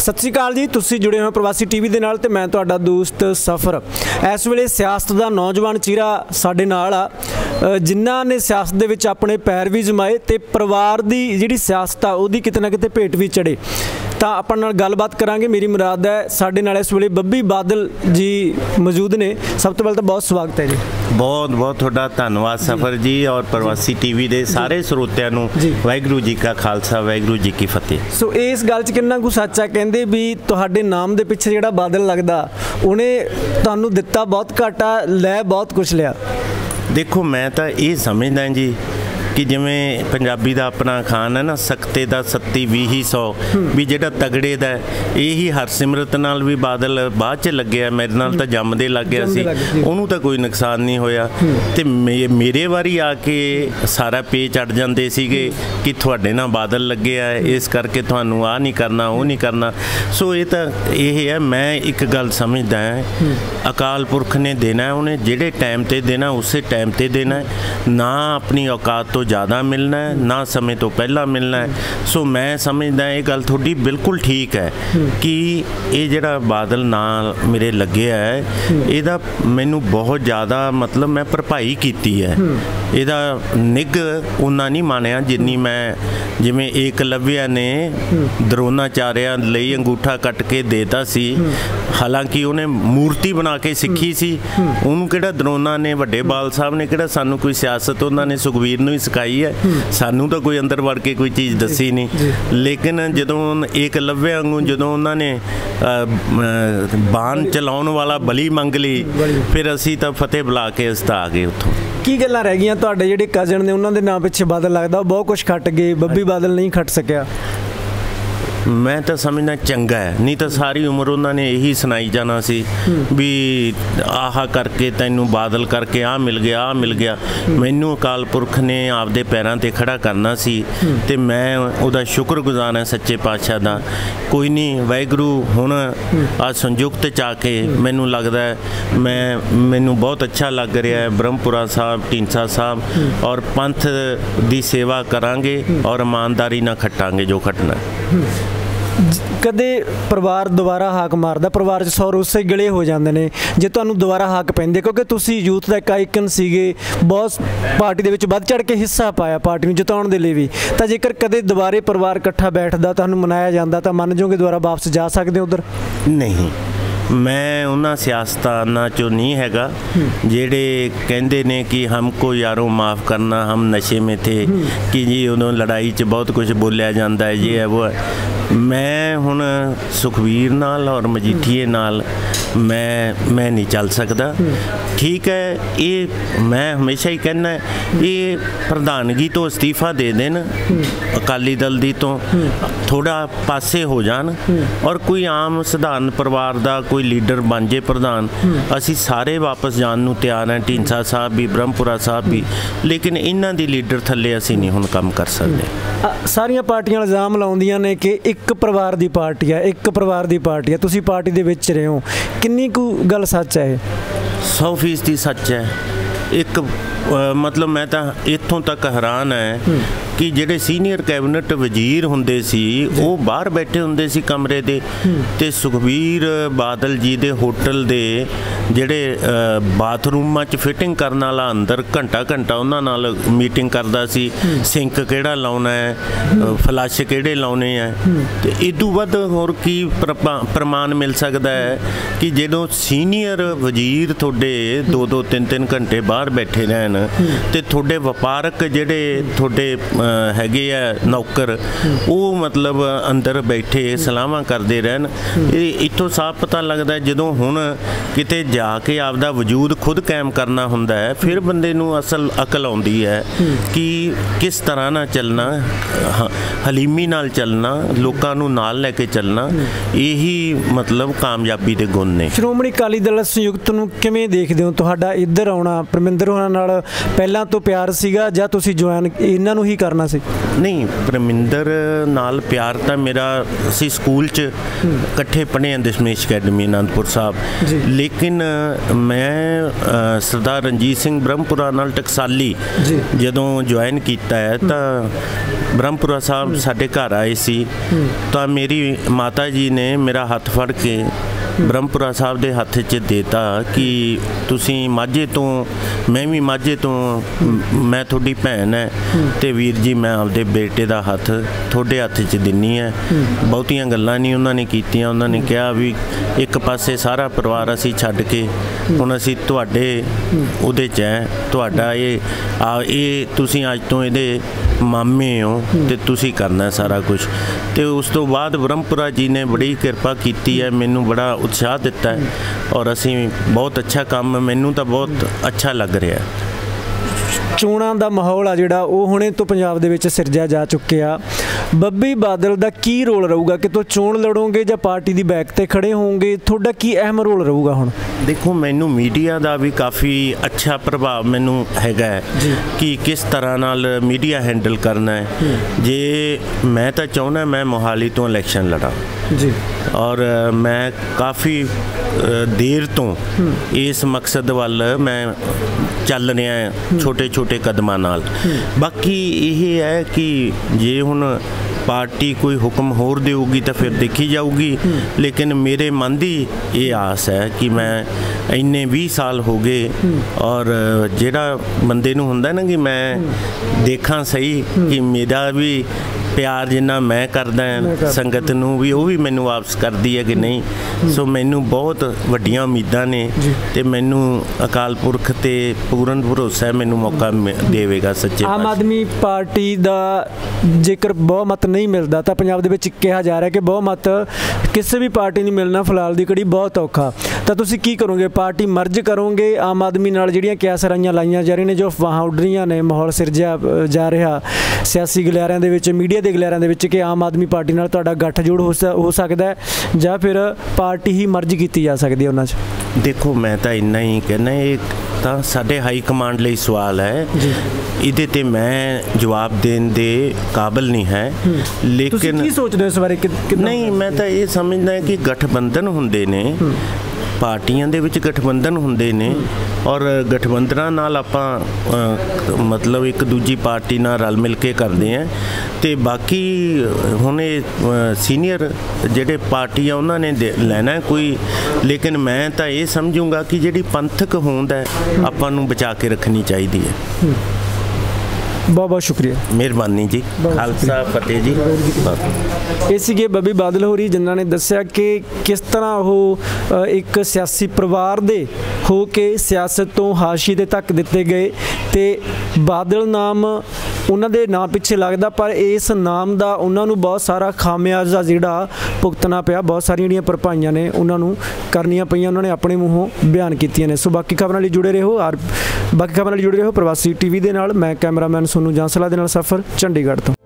सत श्री अकाल जी, तुसीं जुड़े हो प्रवासी टीवी दे नाल ते मैं तुहाडा दोस्त सफ़र। इस वेले सियासत दा नौजवान चेहरा साडे नाल आ, जिन्हां ने सियासत दे विच अपने पैर भी जमाए ते परिवार दी जिहड़ी सियासत आ उहदी किते ना किते भेट भी चढ़े। ਤਾਂ ਆਪਾਂ ਨਾਲ ਗੱਲਬਾਤ ਕਰਾਂਗੇ। ਮੇਰੀ ਮੁਰਾਦ ਹੈ ਸਾਡੇ ਨਾਲ ਇਸ ਵੇਲੇ ਬੱਬੀ ਬਾਦਲ ਜੀ ਮੌਜੂਦ ਨੇ। ਸਭ ਤੋਂ ਪਹਿਲਾਂ ਤਾਂ ਬਹੁਤ ਸਵਾਗਤ ਹੈ ਜੀ। ਬਹੁਤ ਬਹੁਤ ਤੁਹਾਡਾ ਧੰਨਵਾਦ ਸਫਰ ਜੀ ਔਰ ਪ੍ਰਵਾਸੀ ਟੀਵੀ ਦੇ ਸਾਰੇ ਸਰੋਤਿਆਂ ਨੂੰ ਵਾਹਿਗੁਰੂ ਜੀ ਕਾ ਖਾਲਸਾ ਵਾਹਿਗੁਰੂ ਜੀ ਕੀ ਫਤਿਹ। ਸੋ ਇਸ ਗੱਲ 'ਚ ਕਿੰਨਾ ਕੁ ਸੱਚ ਆ, ਕਹਿੰਦੇ ਵੀ ਤੁਹਾਡੇ ਨਾਮ ਦੇ ਪਿੱਛੇ ਜਿਹੜਾ ਬਾਦਲ ਲੱਗਦਾ ਉਹਨੇ ਤੁਹਾਨੂੰ ਦਿੱਤਾ ਬਹੁਤ ਘੱਟ ਆ, ਲੈ ਬਹੁਤ ਕੁਛ ਲਿਆ। ਦੇਖੋ ਮੈਂ ਤਾਂ ਇਹ ਸਮਝਦਾ ਜੀ कि जिमें पंजाबी का अपना खान है ना, सकते का 70 20 100 भी जो तगड़े का यही हरसिमरत नाल भी बादल बाद च लग्या, मेरे नाल तो जमदे लग गया सी, उन्होंने तो कोई नुकसान नहीं होया। तो मेरे वारी आके सारा पे चढ़ जाते सीगे कि तुहाडे नाल बादल लगे है, इस करके तुहानू आ नहीं करना वो नहीं करना। सो ये तो ये है, मैं एक गल समझदा है, अकाल पुरख ने देना है, उन्हें जेड़े टाइम ते देना उस टाइम ते देना है, ना अपनी औकात तो ज़्यादा मिलना है ना समय तो पहला मिलना है। सो मैं समझदा ये गल थोड़ी बिल्कुल ठीक है कि ये जिहड़ा बादल नाल मेरे लगे है इहदा मैनू बहुत ज़्यादा मतलब मैं भरपाई कीती है, इहदा निग उन्ना नहीं मानिया जिन्नी मैं जिमें एकलव्य ने द्रोणाचार्य लई अंगूठा कट के देता सी, हालांकि उन्हें मूर्ति बना के सीखी सी, उन्होंने किहड़ा द्रोणा ने वड्डे बाल साहब ने किहड़ा सानू कोई सियासत उन्होंने सुखबीर नूं ही सिखाई है, सानू तो कोई अंदर वड़ के कोई चीज़ दसी नहीं। लेकिन जदों एकलव्य वांगू जदों उन्होंने बाण चलाउण वाला बली मंग ली, फिर असी तो फतेह बुला के अस तां आ गए उत्थों। की गल्लां रह गईयां तुहाडे जिहड़े कजन ने उन्हां दे नाम पिछे बादल लगदा बहुत कुछ खट गए, बब्बी बादल नहीं खट सकिया? मैं तो समझना चंगा है, नहीं तो सारी उम्र उन्होंने यही सुनाई जाना सी भी आह करके तैनू बादल करके आ मिल गया आ मिल गया। मैनू अकाल पुरख ने आपदे पैरां ते खड़ा करना सी ते मैं उहदा शुक्रगुजार है सच्चे पातशाह दा। कोई नहीं, वाहिगुरू हुण आ संयुक्त च आके मैनू लगदा है मैनू बहुत अच्छा लग रहा है, ब्रह्मपुरा साहब ढींसा साहब और पंथ दी सेवा करांगे और ईमानदारी ना खटांगे जो खटना। कदे परिवार दोबारा हाक मारदा, परिवार 'ਚ 100 रोसे गिले हो जाते हैं जे तुहानू दोबारा हाक पैंदे, क्योंकि तुसी यूथ का एक आइकन सीगे, बहुत पार्टी दे विच वध चढ़ के हिस्सा पाया पार्टी नूं जिताउण दे लई भी। तां जेकर कदे दोबारे परिवार इकट्ठा बैठदा तुहानू मनाया जांदा तां मन जोगे दोबारा वापस जा सकदे उधर? नहीं, मैं उन्हां सियासताना चो नहीं हैगा जेड़े कहंदे ने कि हमको यारों माफ़ करना हम नशे में थे, कि जी उन्होंने लड़ाई च बहुत कुछ बोलिया जाता है ये है वो है। मैं हुण सुखबीर नाल और मजीठीए नाल मैं नहीं चल सकदा। ठीक है, ये मैं हमेशा ही कहना ये प्रधानगी तो इस्तीफ़ा दे देन अकाली दल दी, तो थोड़ा पासे हो जान और कोई आम सधारण परिवार का कोई लीडर बन जे प्रधान, असी सारे वापस जान नूं तैयार हैं, ढींसा साहब भी ब्रह्मपुरा साहब भी, लेकिन इन्हां दी लीडर थल्ले असी नहीं हुण काम कर सकते। सारियां पार्टियां इल्जाम लाउंदियां ने कि एक परिवार की पार्टी है, एक परिवार की पार्टी है, तुसी पार्टी दे विच रहे हो, किन्नी कु गल सच है? 100% सच है। एक मतलब मैं तो इत्थों तक हैरान है कि ਜਿਹੜੇ सीनियर कैबिनेट वजीर ਹੁੰਦੇ ਸੀ ਉਹ ਬਾਹਰ ਬੈਠੇ ਹੁੰਦੇ ਸੀ ਕਮਰੇ ਦੇ, ਤੇ ਸੁਖਬੀਰ ਬਾਦਲ ਜੀ ਦੇ ਹੋਟਲ ਦੇ ਜਿਹੜੇ ਬਾਥਰੂਮਾਂ 'ਚ ਫਿਟਿੰਗ ਕਰਨ ਵਾਲਾ ਅੰਦਰ ਘੰਟਾ ਉਹਨਾਂ ਨਾਲ ਮੀਟਿੰਗ ਕਰਦਾ ਸੀ, ਸਿੰਕ ਕਿਹੜਾ ਲਾਉਣਾ ਹੈ, ਫਲਸ਼ ਕਿਹੜੇ ਲਾਉਣੇ ਹੈ। ਤੇ ਇਦੋਂ ਵੱਧ ਹੋਰ ਕੀ ਪ੍ਰਮਾਣ ਮਿਲ ਸਕਦਾ ਹੈ ਕਿ ਜਦੋਂ ਸੀਨੀਅਰ ਵਜ਼ੀਰ ਤੁਹਾਡੇ 2-2 3-3 ਘੰਟੇ ਬਾਹਰ ਬੈਠੇ ਰਹਿਣ ਤੇ ਤੁਹਾਡੇ ਵਪਾਰਕ ਜਿਹੜੇ ਤੁਹਾਡੇ हैगे आ नौकर वो मतलब अंदर बैठे सलाहां करते रहन। इत्थों साफ पता लगता है जदों हुण किते जाके आपदा वजूद खुद कायम करना हुंदा है, फिर बंदे नूं असल अकल आउंदी है कि किस तरह ना चलना, हलीमी नाल चलना, लोकां नूं नाल लैके चलना, यही मतलब कामयाबी दे गुण ने। श्रोमणी अकाली दल संयुक्त नूं किवें देखदे हो? तुहाडा इधर आउणा परमिंदर होणां नाल पहलां तो प्यार सीगा जां तुसीं ज्वाइन इन्हां नूं ही करना? नहीं, परमिंदर नाल प्यार तो मेरा असी स्कूल च इकट्ठे पढ़े हैं दशमेश अकैडमी आनंदपुर साहब, ਲੇਕਿਨ ਮੈਂ ਸਰਦਾਰ ਰਣਜੀਤ ਸਿੰਘ ਬ੍ਰਹਮਪੁਰਾ ਨਾਲ ਟਕਸਾਲੀ ਜਦੋਂ ਜੁਆਇਨ ਕੀਤਾ ਹੈ ਤਾਂ ਬ੍ਰਹਮਪੁਰਾ ਸਾਹਿਬ ਸਾਡੇ ਘਰ ਆਏ ਸੀ ਤਾਂ ਮੇਰੀ ਮਾਤਾ ਜੀ ਨੇ ਮੇਰਾ ਹੱਥ ਫੜ ਕੇ ਬ੍ਰਹਮਪੁਰਾ ਸਾਹਿਬ ਦੇ ਹੱਥ 'ਚ ਦੇਤਾ ਕਿ ਤੁਸੀਂ ਮਾਝੇ ਤੋਂ, ਮੈਂ ਵੀ ਮਾਝੇ ਤੋਂ, ਮੈਂ ਤੁਹਾਡੀ ਭੈਣ ਹੈ ਤੇ ਵੀਰ ਜੀ ਮੈਂ ਆਪਦੇ ਬੇਟੇ ਦਾ ਹੱਥ ਤੁਹਾਡੇ ਹੱਥ 'ਚ ਦਿੰਨੀ ਹੈ। ਬਹੁਤੀਆਂ ਗੱਲਾਂ ਨਹੀਂ ਉਹਨਾਂ ਨੇ ਕੀਤੀਆਂ। ਉਹਨਾਂ ਨੇ ਕਿਹਾ ਵੀ ਇੱਕ ਪਾਸੇ ਸਾਰਾ ਪਰਿਵਾਰ ਅਸੀਂ ਛੱਡ ਕੇ ਹੁਣ ਅਸੀਂ ਤੁਹਾਡੇ ਉਹਦੇ 'ਚ ਹੈ, ਤੁਹਾਡਾ ਇਹ ਤੁਸੀਂ ਅੱਜ ਤੋਂ ਇਹਦੇ ਮਾਮੇ ਹੋ ਤੇ ਤੁਸੀਂ ਕਰਨਾ ਸਾਰਾ ਕੁਝ। ਤੇ ਉਸ ਤੋਂ ਬਾਅਦ ਬ੍ਰਹਮਪੁਰਾ ਜੀ ਨੇ ਬੜੀ ਕਿਰਪਾ ਕੀਤੀ ਹੈ, ਮੈਨੂੰ ਬੜਾ ਉਤਸ਼ਾਹ ਦਿੱਤਾ ਹੈ ਔਰ ਅਸੀਂ ਬਹੁਤ ਅੱਛਾ ਕੰਮ, ਮੈਨੂੰ ਤਾਂ ਬਹੁਤ ਅੱਛਾ ਲੱਗ ਰਿਹਾ। ਚੋਣਾਂ ਦਾ ਮਾਹੌਲ ਆ ਜਿਹੜਾ ਉਹ ਹੁਣੇ ਤੋਂ ਪੰਜਾਬ ਦੇ ਵਿੱਚ ਸਿਰਜਿਆ ਜਾ ਚੁੱਕਿਆ। ਬੱਬੀ ਬਾਦਲ ਦਾ ਕੀ ਰੋਲ ਰਹੂਗਾ? ਕਿਤੋਂ ਚੋਣ ਲੜੋਗੇ ਜਾਂ ਪਾਰਟੀ ਦੀ ਬੈਕ ਤੇ ਖੜੇ ਹੋਵੋਗੇ? ਤੁਹਾਡਾ ਕੀ ਅਹਿਮ ਰੋਲ ਰਹੂਗਾ? ਹੁਣ ਦੇਖੋ, ਮੈਨੂੰ ਮੀਡੀਆ ਦਾ ਵੀ ਕਾਫੀ ਅੱਛਾ ਪ੍ਰਭਾਵ ਮੈਨੂੰ ਹੈਗਾ ਕਿ ਕਿਸ ਤਰ੍ਹਾਂ ਨਾਲ ਮੀਡੀਆ ਹੈਂਡਲ ਕਰਨਾ ਹੈ। ਜੇ ਮੈਂ ਤਾਂ ਚਾਹੁੰਦਾ ਮੈਂ ਮੋਹਾਲੀ ਤੋਂ ਇਲੈਕਸ਼ਨ ਲੜਾਂ ਜੀ, ਔਰ ਮੈਂ ਕਾਫੀ ਦੇਰ ਤੋਂ ਇਸ ਮਕਸਦ ਵੱਲ ਮੈਂ ਚੱਲ ਰਿਹਾ ਛੋਟੇ ਛੋਟੇ ਕਦਮਾਂ ਨਾਲ। ਬਾਕੀ ਇਹ ਹੈ ਕਿ ਜੇ ਹੁਣ ਪਾਰਟੀ ਕੋਈ ਹੁਕਮ ਹੋਰ ਦੇਊਗੀ ਤਾਂ ਫਿਰ ਦੇਖੀ ਜਾਊਗੀ, ਲੇਕਿਨ ਮੇਰੇ ਮਨ ਦੀ ਇਹ ਆਸ ਹੈ ਕਿ ਮੈਂ ਇੰਨੇ 20 ਸਾਲ ਹੋ ਗਏ ਔਰ ਜਿਹੜਾ ਬੰਦੇ ਨੂੰ ਹੁੰਦਾ ਨਾ ਕਿ ਮੈਂ ਦੇਖਾਂ ਸਹੀ ਕਿ ਮੇਰਾ ਵੀ ਪਿਆਰ ਜਿੰਨਾ ਮੈਂ ਕਰਦਾ ਸੰਗਤ ਨੂੰ ਵੀ ਉਹ ਵੀ ਮੈਨੂੰ ਵਾਪਸ ਕਰਦੀ ਹੈ ਕਿ ਨਹੀਂ। ਸੋ ਮੈਨੂੰ ਬਹੁਤ ਵੱਡੀਆਂ ਉਮੀਦਾਂ ਨੇ ਤੇ ਮੈਨੂੰ ਅਕਾਲ ਪੁਰਖ ਤੇ ਪੂਰਨ ਭਰੋਸਾ ਹੈ ਮੈਨੂੰ ਮੌਕਾ ਦੇਵੇਗਾ ਸੱਚੇ। ਆਮ ਆਦਮੀ ਪਾਰਟੀ ਦਾ ਜੇਕਰ ਬਹੁਮਤ ਨਹੀਂ ਮਿਲਦਾ ਤਾਂ ਪੰਜਾਬ ਦੇ ਵਿੱਚ ਕਿਹਾ ਜਾ ਰਿਹਾ ਕਿ ਬਹੁਮਤ ਕਿਸੇ ਵੀ ਪਾਰਟੀ ਨੂੰ ਮਿਲਣਾ ਫਿਲਹਾਲ ਦੀ ਘੜੀ ਬਹੁਤ ਔਖਾ, ਤਾਂ ਤੁਸੀਂ ਕੀ ਕਰੋਗੇ? ਪਾਰਟੀ ਮਰਜ ਕਰੋਗੇ ਆਮ ਆਦਮੀ ਨਾਲ? ਜਿਹੜੀਆਂ ਕਿਆਸਰਾਈਆਂ ਲਾਈਆਂ ਜਾ ਰਹੀਆਂ ਨੇ, ਜੋ ਅਫਵਾਹਾਂ ਉੱਡ ਰਹੀਆਂ ਨੇ, ਮਾਹੌਲ ਸਿਰਜਿਆ ਜਾ ਰਿਹਾ ਸਿਆਸੀ ਗਲਿਆਰਿਆਂ ਦੇ ਵਿੱਚ, ਮੀਡੀਆ ਦੇ ਗਲਿਆਰਿਆਂ ਦੇ ਵਿੱਚ ਕਿ ਆਮ ਆਦਮੀ ਪਾਰਟੀ ਨਾਲ ਤੁਹਾਡਾ ਗੱਠਜੋੜ ਹੋ ਸਕਦਾ ਹੈ ਜਾਂ ਫਿਰ ਪਾਰਟੀ ਹੀ ਮਰਜ ਕੀਤੀ ਜਾ ਸਕਦੀ ਹੈ ਉਹਨਾਂ 'ਚ? ਦੇਖੋ, ਮੈਂ ਤਾਂ ਇੰਨਾ ਹੀ ਕਹਿੰਦਾ, ਇਹ ਤਾਂ ਸਾਡੇ ਹਾਈ ਕਮਾਂਡ ਲਈ ਸਵਾਲ ਹੈ, ਇਹਦੇ ਤੇ ਮੈਂ ਜਵਾਬ ਦੇਣ ਦੇ ਕਾਬਿਲ ਨਹੀਂ ਹੈ। ਲੇਕਿਨ ਤੁਸੀਂ ਕੀ ਸੋਚਦੇ ਹੋ ਇਸ ਬਾਰੇ? ਨਹੀਂ, ਮੈਂ ਤਾਂ ਇਹ ਸਮਝਦਾ ਕਿ ਗਠਬੰਧਨ ਹੁੰਦੇ ਨੇ, ਪਾਰਟੀਆਂ ਦੇ ਵਿੱਚ ਗਠਬੰਧਨ ਹੁੰਦੇ ਨੇ ਔਰ ਗਠਬੰਧਨਾਂ ਨਾਲ ਆਪਾਂ ਮਤਲਬ ਇੱਕ ਦੂਜੀ ਪਾਰਟੀ ਨਾਲ ਰਲ ਮਿਲ ਕੇ ਕਰਦੇ ਹਾਂ। ਤੇ ਬਾਕੀ ਹੁਣ ਇਹ ਸੀਨੀਅਰ ਜਿਹੜੇ ਪਾਰਟੀਆਂ ਉਹਨਾਂ ਨੇ ਲੈਣਾ ਕੋਈ, ਲੇਕਿਨ ਮੈਂ ਤਾਂ ਇਹ ਸਮਝੂੰਗਾ ਕਿ ਜਿਹੜੀ ਪੰਥਕ ਹੋਂਦ ਹੈ ਆਪਾਂ ਨੂੰ ਬਚਾ ਕੇ ਰੱਖਣੀ ਚਾਹੀਦੀ ਹੈ। ਬਹੁਤ ਬਹੁਤ ਸ਼ੁਕਰੀਆ, ਮਿਹਰਬਾਨੀ ਜੀ। ਖਾਲਸਾ ਫਤਿਹ ਜੀ। ਇਹ ਸੀਗੇ ਬੱਬੀ ਬਾਦਲ ਹੋਰੀ ਜਿਨ੍ਹਾਂ ਨੇ ਦੱਸਿਆ ਕਿ ਕਿਸ ਤਰ੍ਹਾਂ ਉਹ ਇੱਕ ਸਿਆਸੀ ਪਰਿਵਾਰ ਦੇ ਹੋ ਕੇ ਸਿਆਸਤ ਤੋਂ ਹਾਸ਼ੀਏ ਤੇ ਧੱਕ ਦਿੱਤੇ ਗਏ ਤੇ ਬਾਦਲ ਨਾਮ ਉਹਨਾਂ ਦੇ ਨਾਂ ਪਿੱਛੇ ਲੱਗਦਾ, ਪਰ ਇਸ ਨਾਮ ਦਾ ਉਹਨਾਂ ਨੂੰ ਬਹੁਤ ਸਾਰਾ ਖਾਮਿਆਜ਼ਾ ਜਿਹੜਾ ਭੁਗਤਣਾ ਪਿਆ, ਬਹੁਤ ਸਾਰੀਆਂ ਜਿਹੜੀਆਂ ਭਰਪਾਈਆਂ ਨੇ ਉਹਨਾਂ ਨੂੰ ਕਰਨੀਆਂ ਪਈਆਂ, ਉਹਨਾਂ ਨੇ ਆਪਣੇ ਮੂੰਹੋਂ ਬਿਆਨ ਕੀਤੀਆਂ ਨੇ। ਸੋ ਬਾਕੀ ਖਬਰਾਂ ਲਈ ਜੁੜੇ ਰਹੋ ਪ੍ਰਵਾਸੀ ਟੀਵੀ ਦੇ ਨਾਲ। ਮੈਂ ਕੈਮਰਾਮੈਨ ਸੋਨੂ ਜਾਂਸਲਾ ਦੇ ਨਾਲ ਸਫ਼ਰ, ਚੰਡੀਗੜ੍ਹ ਤੋਂ।